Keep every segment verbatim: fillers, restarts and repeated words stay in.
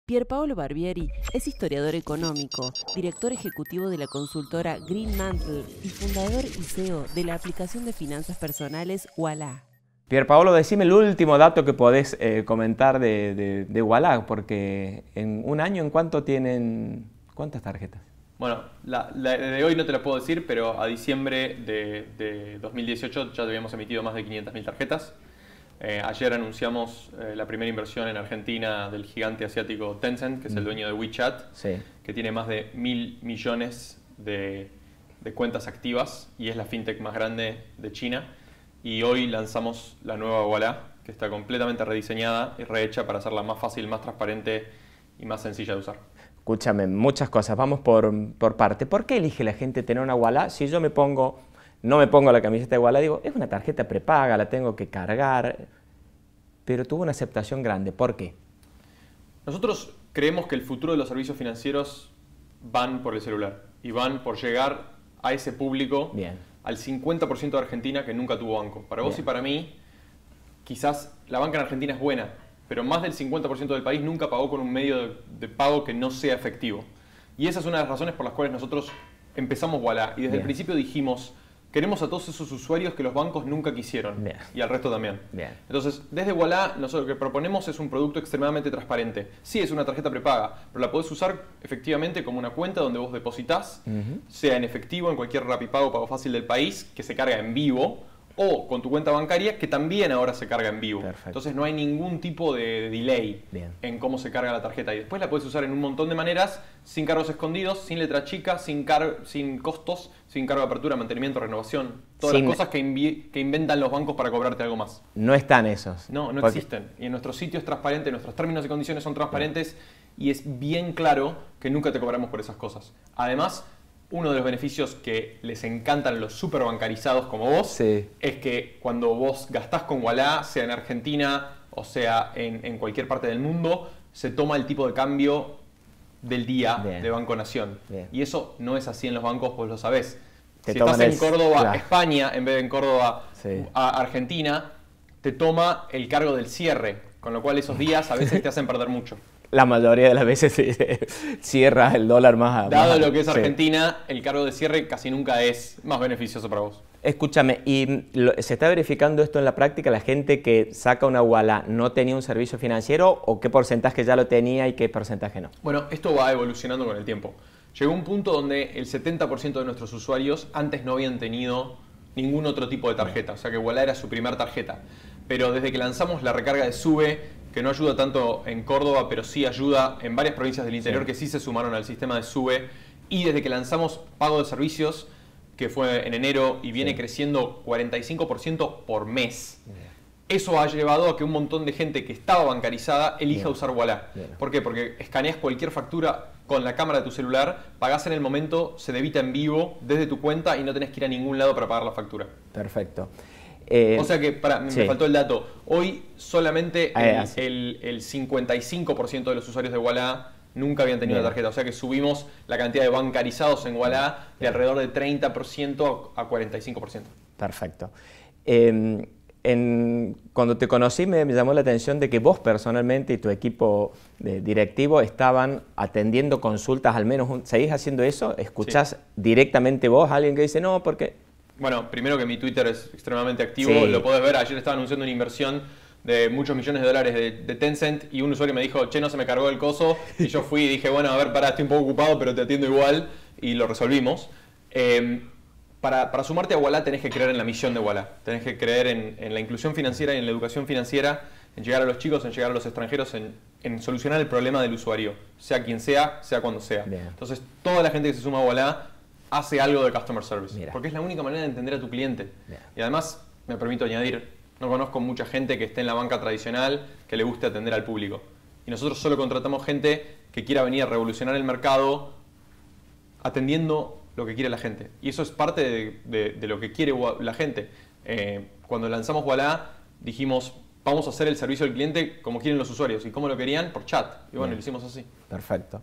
Pierpaolo Barbieri es historiador económico, director ejecutivo de la consultora Green Mantle y fundador y C E O de la aplicación de finanzas personales Ualá. Pierpaolo, decime el último dato que podés eh, comentar de, de, de Ualá, porque en un año, ¿en cuánto tienen, cuántas tarjetas? Bueno, la, la de hoy no te la puedo decir, pero a diciembre de, de dos mil dieciocho ya habíamos emitido más de quinientas mil tarjetas. Eh, ayer anunciamos eh, la primera inversión en Argentina del gigante asiático Tencent, que es el dueño de WeChat, Sí. que tiene más de mil millones de, de cuentas activas y es la fintech más grande de China. Y hoy lanzamos la nueva Ualá, que está completamente rediseñada y rehecha para hacerla más fácil, más transparente y más sencilla de usar. Escúchame, muchas cosas, vamos por, por parte. ¿Por qué elige la gente tener una Ualá si yo me pongo... No me pongo la camiseta de Ualá, digo, es una tarjeta prepaga, la tengo que cargar, pero tuvo una aceptación grande. ¿Por qué? Nosotros creemos que el futuro de los servicios financieros van por el celular y van por llegar a ese público, Bien. al cincuenta por ciento de Argentina que nunca tuvo banco. Para vos Bien. y para mí, quizás la banca en Argentina es buena, pero más del cincuenta por ciento del país nunca pagó con un medio de, de pago que no sea efectivo. Y esa es una de las razones por las cuales nosotros empezamos Ualá y desde Bien. el principio dijimos... Queremos a todos esos usuarios que los bancos nunca quisieron. Bien. Y al resto también. Bien. Entonces, desde Ualá, nosotros lo que proponemos es un producto extremadamente transparente. Sí, es una tarjeta prepaga, pero la podés usar efectivamente como una cuenta donde vos depositas, Uh-huh. sea en efectivo, en cualquier Rapipago, pago fácil del país, que se carga en vivo, o con tu cuenta bancaria, que también ahora se carga en vivo. Perfecto. Entonces no hay ningún tipo de delay Bien. en cómo se carga la tarjeta. Y después la puedes usar en un montón de maneras, sin cargos escondidos, sin letra chica, sin, car sin costos, sin cargo de apertura, mantenimiento, renovación. Todas Sin- las cosas que, invi que inventan los bancos para cobrarte algo más. No están esos. No, no Porque- existen. Y en nuestro sitio es transparente, nuestros términos y condiciones son transparentes y es bien claro que nunca te cobramos por esas cosas. Además, uno de los beneficios que les encantan a los super bancarizados como vos Sí. es que cuando vos gastás con Ualá, sea en Argentina o sea en, en cualquier parte del mundo, se toma el tipo de cambio del día Bien. de Banco Nación. Bien. Y eso no es así en los bancos, vos lo sabés. Te Si toman estás en el- Córdoba, claro. España, en vez de en Córdoba, Sí. a Argentina, te toma el cargo del cierre, con lo cual esos días a veces te hacen perder mucho. La mayoría de las veces se cierra el dólar más. Dado más- lo que es sí. Argentina, el cargo de cierre casi nunca es más beneficioso para vos. Escúchame, ¿y lo- se está verificando esto en la práctica? ¿La gente que saca una Ualá no tenía un servicio financiero o qué porcentaje ya lo tenía y qué porcentaje no? Bueno, esto va evolucionando con el tiempo. Llegó un punto donde el setenta por ciento de nuestros usuarios antes no habían tenido ningún otro tipo de tarjeta, o sea que Ualá era su primer tarjeta. Pero desde que lanzamos la recarga de SUBE, que no ayuda tanto en Córdoba, pero sí ayuda en varias provincias del interior Sí. que sí se sumaron al sistema de SUBE, y desde que lanzamos pago de servicios, que fue en enero y viene Sí. creciendo cuarenta y cinco por ciento por mes. Eso ha llevado a que un montón de gente que estaba bancarizada elija Bien. usar Ualá. Bien. ¿Por qué? Porque escaneas cualquier factura con la cámara de tu celular, pagás en el momento, se debita en vivo desde tu cuenta y no tenés que ir a ningún lado para pagar la factura. Perfecto. Eh, O sea que, pará, me sí. me faltó el dato. Hoy solamente Ah, el, así. el- el cincuenta y cinco por ciento de los usuarios de Ualá nunca habían tenido Bien. la tarjeta. O sea que subimos la cantidad de bancarizados en Ualá de alrededor de treinta por ciento a cuarenta y cinco por ciento. Perfecto. Eh, en- cuando te conocí me, me llamó la atención de que vos personalmente y tu equipo de directivo estaban atendiendo consultas, al menos, un- ¿seguís haciendo eso? ¿Escuchás directamente vos a alguien que dice no, porque... Bueno, primero que mi Twitter es extremadamente activo, Sí. lo podés ver, ayer estaba anunciando una inversión de muchos millones de dólares de, de Tencent y un usuario me dijo, che, no se me cargó el coso, y yo fui y dije, bueno, a ver, pará, estoy un poco ocupado, pero te atiendo igual, y lo resolvimos. Eh, para, para sumarte a Ualá tenés que creer en la misión de Ualá, tenés que creer en, en la inclusión financiera y en la educación financiera, en llegar a los chicos, en llegar a los extranjeros, en, en solucionar el problema del usuario, sea quien sea, sea cuando sea. Bien. Entonces, toda la gente que se suma a Ualá hace algo de customer service. Mira. Porque es la única manera de entender a tu cliente. Bien. Y además, me permito añadir, no conozco mucha gente que esté en la banca tradicional que le guste atender al público. Y nosotros solo contratamos gente que quiera venir a revolucionar el mercado atendiendo lo que quiere la gente. Y eso es parte de, de- de lo que quiere Ua- la gente. Eh, cuando lanzamos Ualá, dijimos, vamos a hacer el servicio al cliente como quieren los usuarios. ¿Y cómo lo querían? Por chat. Y bueno, Bien. lo hicimos así. Perfecto.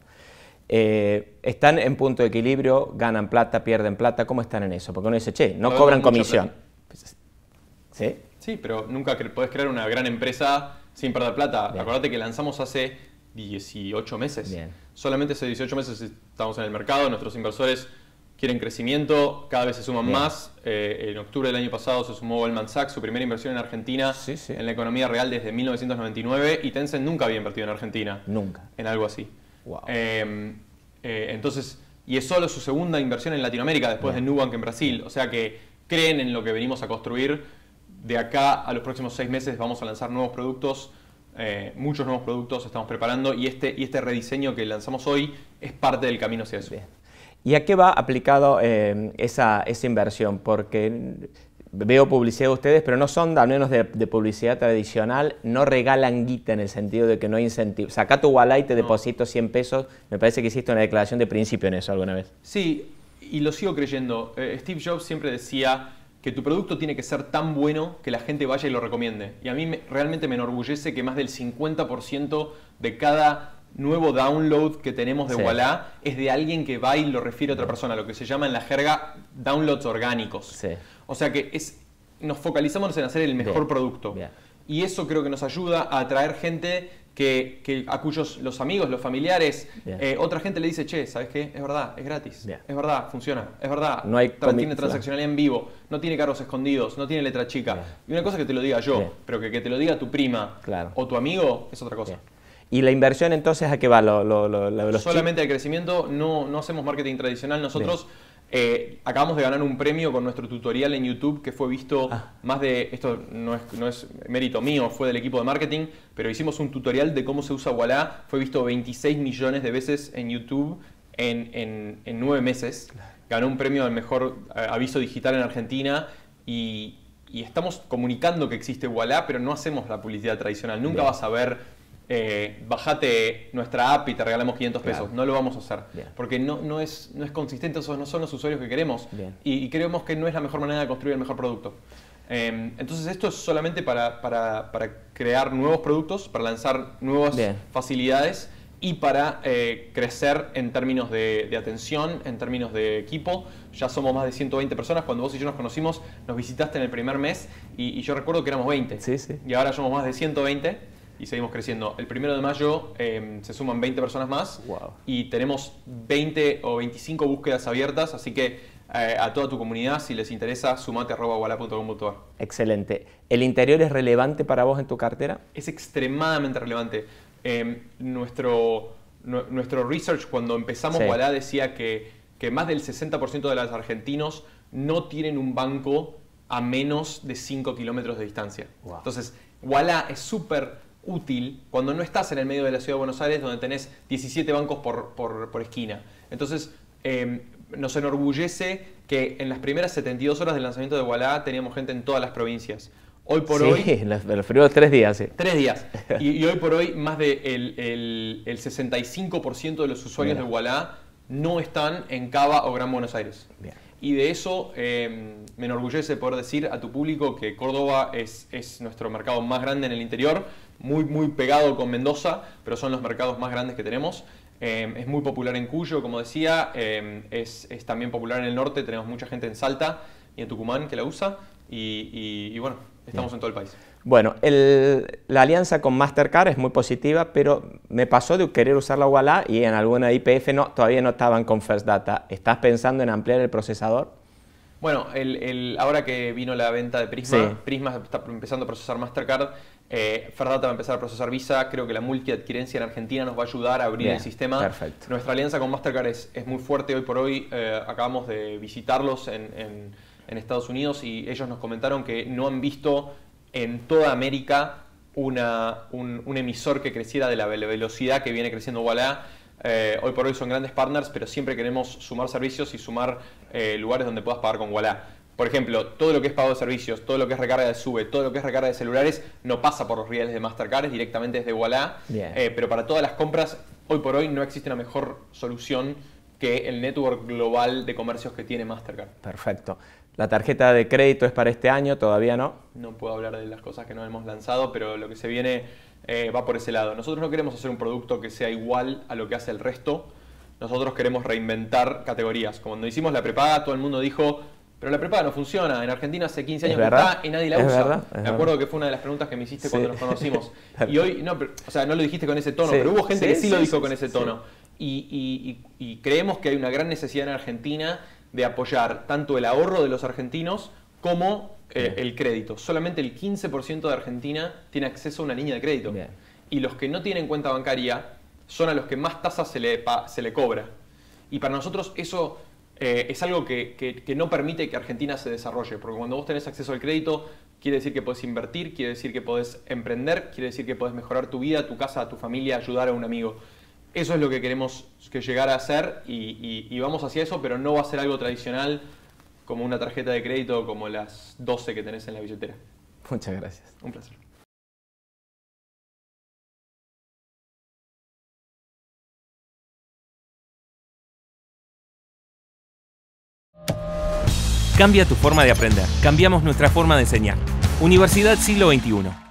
Eh, ¿Están en punto de equilibrio? ¿Ganan plata? ¿Pierden plata? ¿Cómo están en eso? Porque uno dice, che, no No cobran vemos mucha comisión. plata. ¿Sí? Sí, pero nunca cre- podés crear una gran empresa sin perder plata. Bien. Acordate que lanzamos hace dieciocho meses. Bien. Solamente hace dieciocho meses estamos en el mercado, nuestros inversores quieren crecimiento, cada vez se suman Bien. más. Eh, en octubre del año pasado se sumó Goldman Sachs, su primera inversión en Argentina, Sí, sí. en la economía real desde mil novecientos noventa y nueve, y Tencent nunca había invertido en Argentina. Nunca. En algo así. Wow. Eh, eh, entonces, y es solo su segunda inversión en Latinoamérica después Bien. de Nubank en Brasil. O sea que creen en lo que venimos a construir. De acá a los próximos seis meses vamos a lanzar nuevos productos, eh, muchos nuevos productos estamos preparando, y este, y este rediseño que lanzamos hoy es parte del camino hacia eso. Bien. ¿Y a qué va aplicado eh, esa, esa inversión? Porque veo publicidad de ustedes, pero no son, al menos de, de publicidad tradicional, no regalan guita en el sentido de que no hay incentivo. Saca tu wallet y te No. deposito cien pesos. Me parece que hiciste una declaración de principio en eso alguna vez. Sí, y lo sigo creyendo. Eh, Steve Jobs siempre decía que tu producto tiene que ser tan bueno que la gente vaya y lo recomiende. Y a mí me, realmente me enorgullece que más del cincuenta por ciento de cada nuevo download que tenemos de Sí. Voilà es de alguien que va y lo refiere a otra persona, lo que se llama en la jerga downloads orgánicos. Sí. O sea que es, nos focalizamos en hacer el mejor Bien. producto. Bien. Y eso creo que nos ayuda a atraer gente que, que a cuyos los amigos, los familiares, Bien. eh, otra gente le dice, che, ¿sabes qué? Es verdad, es gratis. Bien. Es verdad, funciona. Es verdad, No hay tra- comi- tiene transaccionalidad en vivo, no tiene cargos escondidos, no tiene letra chica. Bien. Y una cosa es que te lo diga yo, Bien. pero que, que te lo diga tu prima Claro. o tu amigo es otra cosa. Bien. ¿Y la inversión entonces a qué va? Lo, lo, lo, lo de los Solamente al crecimiento, no, no hacemos marketing tradicional. Nosotros eh, acabamos de ganar un premio con nuestro tutorial en YouTube que fue visto Ah. más de, esto no es, no es mérito mío, fue del equipo de marketing, pero hicimos un tutorial de cómo se usa Voilà, fue visto veintiséis millones de veces en YouTube en, en, en nueve meses. Ganó un premio al mejor eh, aviso digital en Argentina y, y estamos comunicando que existe Voilà, pero no hacemos la publicidad tradicional. Nunca Bien. vas a ver... Eh, bájate nuestra app y te regalamos quinientos pesos. Claro. No lo vamos a hacer. Bien. Porque no, no, es, no es consistente, esos no son los usuarios que queremos. Bien. Y, y creemos que no es la mejor manera de construir el mejor producto. Eh, entonces esto es solamente para, para, para crear nuevos productos, para lanzar nuevas Bien. facilidades y para eh, crecer en términos de, de atención, en términos de equipo. Ya somos más de ciento veinte personas. Cuando vos y yo nos conocimos, nos visitaste en el primer mes y, y yo recuerdo que éramos veinte. Sí, sí. Y ahora somos más de ciento veinte. Y seguimos creciendo. El primero de mayo eh, se suman veinte personas más. Wow. Y tenemos veinte o veinticinco búsquedas abiertas. Así que eh, a toda tu comunidad, si les interesa, sumate a arroba voilà punto com punto ar. Excelente. ¿El interior es relevante para vos en tu cartera? Es extremadamente relevante. Eh, nuestro, nu- nuestro research cuando empezamos Sí. Voilà decía que, que más del sesenta por ciento de los argentinos no tienen un banco a menos de cinco kilómetros de distancia. Wow. Entonces, Voilà es súper útil cuando no estás en el medio de la ciudad de Buenos Aires donde tenés diecisiete bancos por, por, por esquina. Entonces, eh, nos enorgullece que en las primeras setenta y dos horas del lanzamiento de Voilà teníamos gente en todas las provincias. Hoy por sí, hoy... en los, en los primeros tres días, sí. Tres días. Y, y hoy por hoy más del de el, el, el sesenta y cinco por ciento de los usuarios Mira. de Voilà no están en Cava o Gran Buenos Aires. Bien. Y de eso eh, me enorgullece poder decir a tu público que Córdoba es, es nuestro mercado más grande en el interior, muy, muy pegado con Mendoza, pero son los mercados más grandes que tenemos. Eh, es muy popular en Cuyo, como decía, eh, es, es también popular en el norte, tenemos mucha gente en Salta y en Tucumán que la usa, y, y, y bueno, estamos Bien. en todo el país. Bueno, el- la alianza con Mastercard es muy positiva, pero me pasó de querer usar la Voilà y en alguna I P F no, todavía no estaban con First Data. ¿Estás pensando en ampliar el procesador? Bueno, el, el, ahora que vino la venta de Prisma, Sí. Prisma está empezando a procesar Mastercard, eh, Ferdata va a empezar a procesar Visa, creo que la multiadquirencia en Argentina nos va a ayudar a abrir Bien, el sistema. perfecto. Nuestra alianza con Mastercard es, es muy fuerte hoy por hoy, eh, acabamos de visitarlos en, en, en Estados Unidos y ellos nos comentaron que no han visto en toda América una, un, un emisor que creciera de la ve- velocidad que viene creciendo Voilà. Eh, hoy por hoy son grandes partners, pero siempre queremos sumar servicios y sumar eh, lugares donde puedas pagar con Voilà. Por ejemplo, todo lo que es pago de servicios, todo lo que es recarga de Sube, todo lo que es recarga de celulares, no pasa por los rieles de Mastercard, es directamente desde Voilà. Bien. Eh, pero para todas las compras, hoy por hoy no existe una mejor solución que el network global de comercios que tiene Mastercard. Perfecto. ¿La tarjeta de crédito es para este año? ¿Todavía no? No puedo hablar de las cosas que no hemos lanzado, pero lo que se viene eh, va por ese lado. Nosotros no queremos hacer un producto que sea igual a lo que hace el resto. Nosotros queremos reinventar categorías. Cuando hicimos la prepaga, todo el mundo dijo, pero la prepaga no funciona. En Argentina hace quince años ¿Es que verdad? está y nadie la ¿Es usa. verdad? ¿Es Me verdad? acuerdo que fue una de las preguntas que me hiciste Sí. cuando nos conocimos. Y hoy, no, pero, o sea, no lo dijiste con ese tono, Sí. pero hubo gente Sí, que sí, sí, lo dijo sí, con sí, ese sí. tono. Y, y, y, y creemos que hay una gran necesidad en Argentina de apoyar tanto el ahorro de los argentinos como eh, el crédito. Solamente el quince por ciento de Argentina tiene acceso a una línea de crédito. Bien. Y los que no tienen cuenta bancaria son a los que más tasas se le, pa- se le cobra. Y para nosotros eso eh, es algo que, que, que no permite que Argentina se desarrolle, porque cuando vos tenés acceso al crédito, quiere decir que podés invertir, quiere decir que podés emprender, quiere decir que podés mejorar tu vida, tu casa, tu familia, ayudar a un amigo. Eso es lo que queremos que llegar a hacer y, y, y vamos hacia eso, pero no va a ser algo tradicional como una tarjeta de crédito como las doce que tenés en la billetera. Muchas gracias. Un placer. Cambia tu forma de aprender. Cambiamos nuestra forma de enseñar. Universidad Siglo veintiuno.